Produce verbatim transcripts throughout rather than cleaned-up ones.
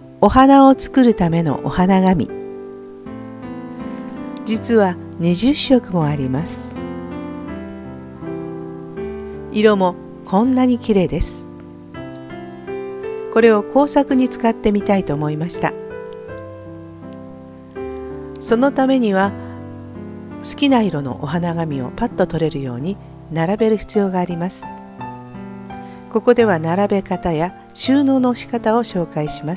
お花を作るためのお花紙。実はにじゅっしょくもあります。色もこんなに綺麗です。これを工作に使ってみたいと思いました。そのためには好きな色のお花紙をパッと取れるように並べる必要があります。ここでは並べ方や収納の仕方を紹介します。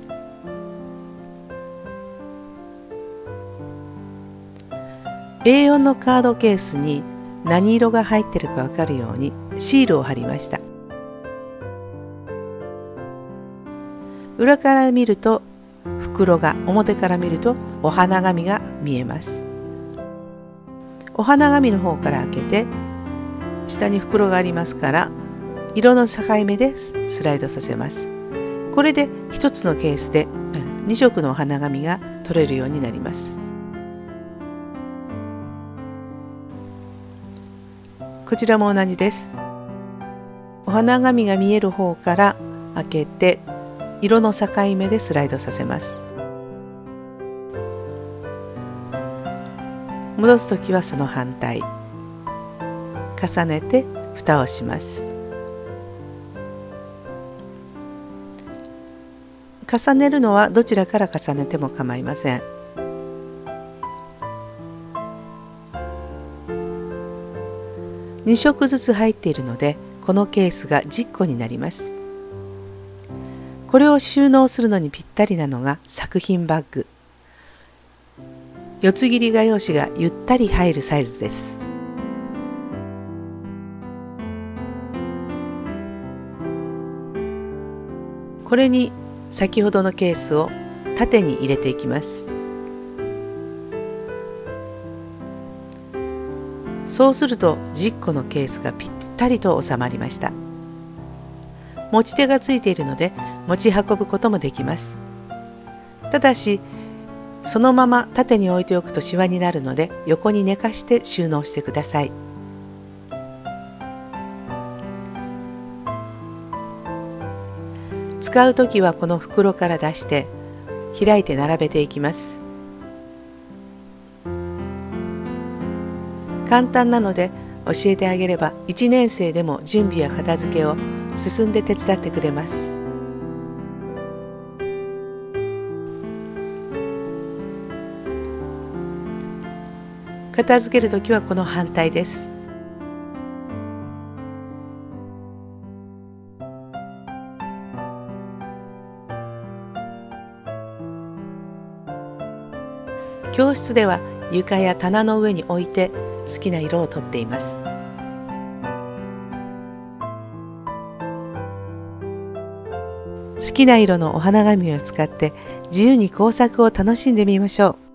エーよん のカードケースに何色が入っているかわかるようにシールを貼りました。裏から見ると袋が、表から見るとお花紙が見えます。お花紙の方から開けて、下に袋がありますから色の境目でスライドさせます。これでひとつのケースでにしょくのお花紙が取れるようになります。こちらも同じです。お花紙が見える方から開けて色の境目でスライドさせます。戻すときはその反対。重ねて蓋をします。重ねるのはどちらから重ねても構いません。にしょくずつ入っているので、このケースがじゅっこになります。これを収納するのにぴったりなのが作品バッグ。四つ切り画用紙がゆったり入るサイズです。これに先ほどのケースを縦に入れていきます。そうするとじゅっこのケースがぴったりと収まりました。持ち手がついているので持ち運ぶこともできます。ただしそのまま縦に置いておくとシワになるので、横に寝かして収納してください。使うときはこの袋から出して開いて並べていきます。簡単なので教えてあげればいちねんせいでも準備や片付けを進んで手伝ってくれます。片付けるときはこの反対です。教室では床や棚の上に置いて好きな色をとっています。好きな色のお花紙を使って自由に工作を楽しんでみましょう。